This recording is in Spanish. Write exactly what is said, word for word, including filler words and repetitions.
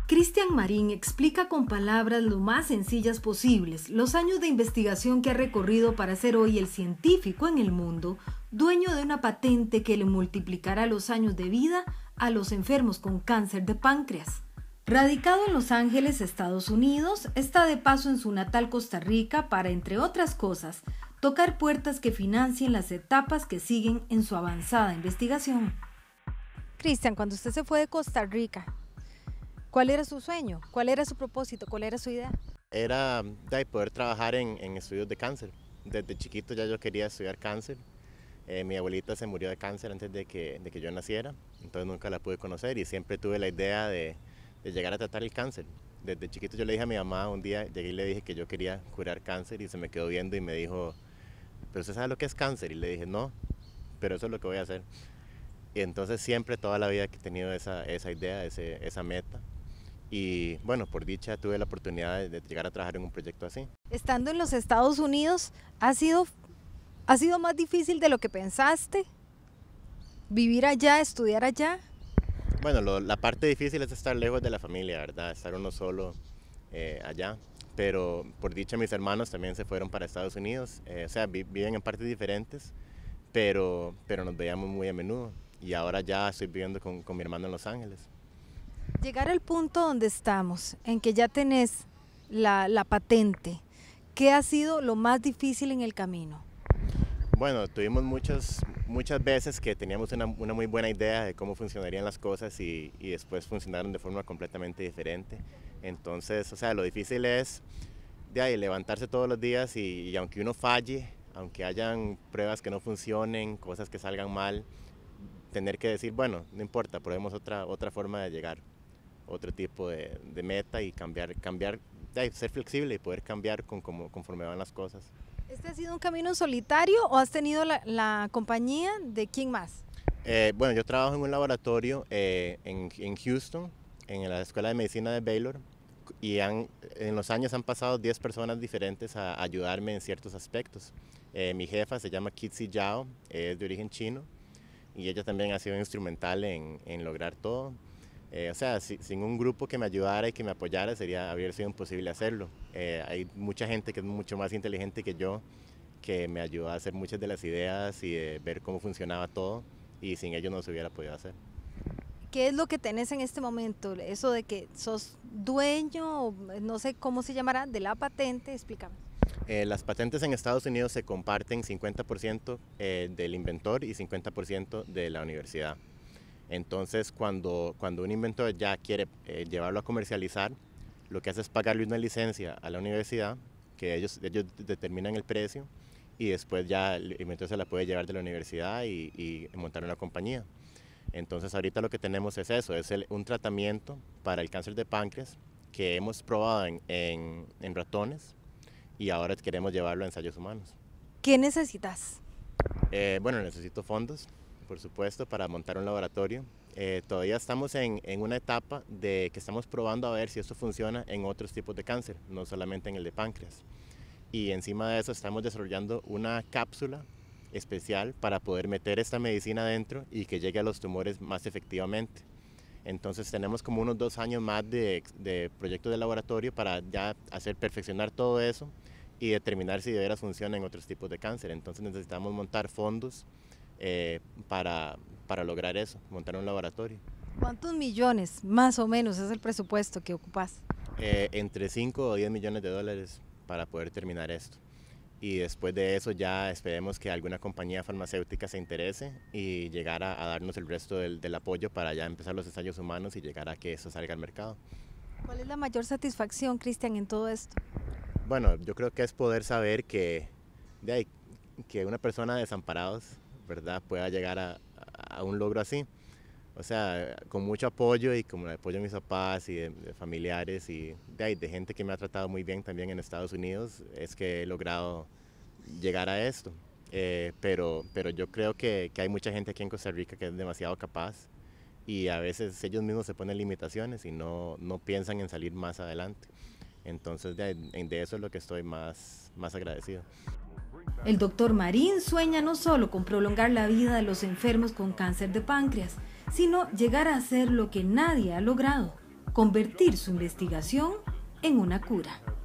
Cristian Marín explica con palabras lo más sencillas posibles los años de investigación que ha recorrido para ser hoy el científico en el mundo, dueño de una patente que le multiplicará los años de vida a los enfermos con cáncer de páncreas. Radicado en Los Ángeles, Estados Unidos, está de paso en su natal Costa Rica para, entre otras cosas, tocar puertas que financien las etapas que siguen en su avanzada investigación. Cristian, cuando usted se fue de Costa Rica, ¿cuál era su sueño? ¿Cuál era su propósito? ¿Cuál era su idea? Era de poder trabajar en, en estudios de cáncer. Desde chiquito ya yo quería estudiar cáncer. Eh, mi abuelita se murió de cáncer antes de que, de que yo naciera, entonces nunca la pude conocer y siempre tuve la idea de, de llegar a tratar el cáncer. Desde chiquito yo le dije a mi mamá, un día llegué y le dije que yo quería curar cáncer y se me quedó viendo y me dijo, ¿pero usted sabe lo que es cáncer? Y le dije, no, pero eso es lo que voy a hacer. Y entonces siempre, toda la vida he tenido esa, esa idea, ese, esa meta. Y bueno, por dicha tuve la oportunidad de, de llegar a trabajar en un proyecto así. Estando en los Estados Unidos, ¿ha sido, ha sido más difícil de lo que pensaste? ¿Vivir allá, estudiar allá? Bueno, lo, la parte difícil es estar lejos de la familia, ¿verdad? Estar uno solo eh, allá. Pero por dicha mis hermanos también se fueron para Estados Unidos. Eh, o sea, vi, viven en partes diferentes, pero, pero nos veíamos muy a menudo. Y ahora ya estoy viviendo con, con mi hermano en Los Ángeles. Llegar al punto donde estamos, en que ya tenés la, la patente, ¿qué ha sido lo más difícil en el camino? Bueno, tuvimos muchas, muchas veces que teníamos una, una muy buena idea de cómo funcionarían las cosas y, y después funcionaron de forma completamente diferente. Entonces, o sea, lo difícil es de ahí, levantarse todos los días y, y aunque uno falle, aunque hayan pruebas que no funcionen, cosas que salgan mal, tener que decir, bueno, no importa, probemos otra, otra forma de llegar, otro tipo de, de meta y cambiar, cambiar, de ser flexible y poder cambiar con, como, conforme van las cosas. ¿Este ha sido un camino solitario o has tenido la, la compañía de quién más? Eh, bueno, yo trabajo en un laboratorio eh, en, en Houston, en la Escuela de Medicina de Baylor, y han, en los años han pasado diez personas diferentes a ayudarme en ciertos aspectos. Eh, mi jefa se llama Kitsi Yao, es de origen chino, y ella también ha sido instrumental en, en lograr todo. Eh, o sea, si, sin un grupo que me ayudara y que me apoyara, sería, habría sido imposible hacerlo. Eh, hay mucha gente que es mucho más inteligente que yo, que me ayudó a hacer muchas de las ideas y de ver cómo funcionaba todo, y sin ellos no se hubiera podido hacer. ¿Qué es lo que tenés en este momento? Eso de que sos dueño, no sé cómo se llamará, de la patente, explícame. Eh, las patentes en Estados Unidos se comparten cincuenta por ciento eh, del inventor y cincuenta por ciento de la universidad. Entonces, cuando, cuando un inventor ya quiere eh, llevarlo a comercializar, lo que hace es pagarle una licencia a la universidad, que ellos, ellos determinan el precio, y después ya el inventor se la puede llevar de la universidad y, y montar una compañía. Entonces, ahorita lo que tenemos es eso, es el, un tratamiento para el cáncer de páncreas que hemos probado en, en, en ratones, y ahora queremos llevarlo a ensayos humanos. ¿Qué necesitas? Eh, bueno, necesito fondos, por supuesto, para montar un laboratorio. Eh, todavía estamos en, en una etapa de que estamos probando a ver si esto funciona en otros tipos de cáncer, no solamente en el de páncreas. Y encima de eso estamos desarrollando una cápsula especial para poder meter esta medicina adentro y que llegue a los tumores más efectivamente. Entonces tenemos como unos dos años más de, de proyecto de laboratorio para ya hacer perfeccionar todo eso y determinar si de veras funciona en otros tipos de cáncer. Entonces necesitamos montar fondos eh, para, para lograr eso, montar un laboratorio. ¿Cuántos millones más o menos es el presupuesto que ocupas? Eh, entre cinco o diez millones de dólares para poder terminar esto. Y después de eso ya esperemos que alguna compañía farmacéutica se interese y llegar a, a darnos el resto del, del apoyo para ya empezar los ensayos humanos y llegar a que eso salga al mercado. ¿Cuál es la mayor satisfacción, Cristian, en todo esto? Bueno, yo creo que es poder saber que, de ahí, que una persona desamparada, ¿verdad?, pueda llegar a, a un logro así. O sea, con mucho apoyo y con el apoyo de mis papás y de, de familiares y de, ahí, de gente que me ha tratado muy bien también en Estados Unidos, es que he logrado llegar a esto. Eh, pero, pero yo creo que, que hay mucha gente aquí en Costa Rica que es demasiado capaz y a veces ellos mismos se ponen limitaciones y no, no piensan en salir más adelante. Entonces de, de eso es lo que estoy más, más agradecido. El doctor Marín sueña no solo con prolongar la vida de los enfermos con cáncer de páncreas, sino llegar a hacer lo que nadie ha logrado: convertir su investigación en una cura.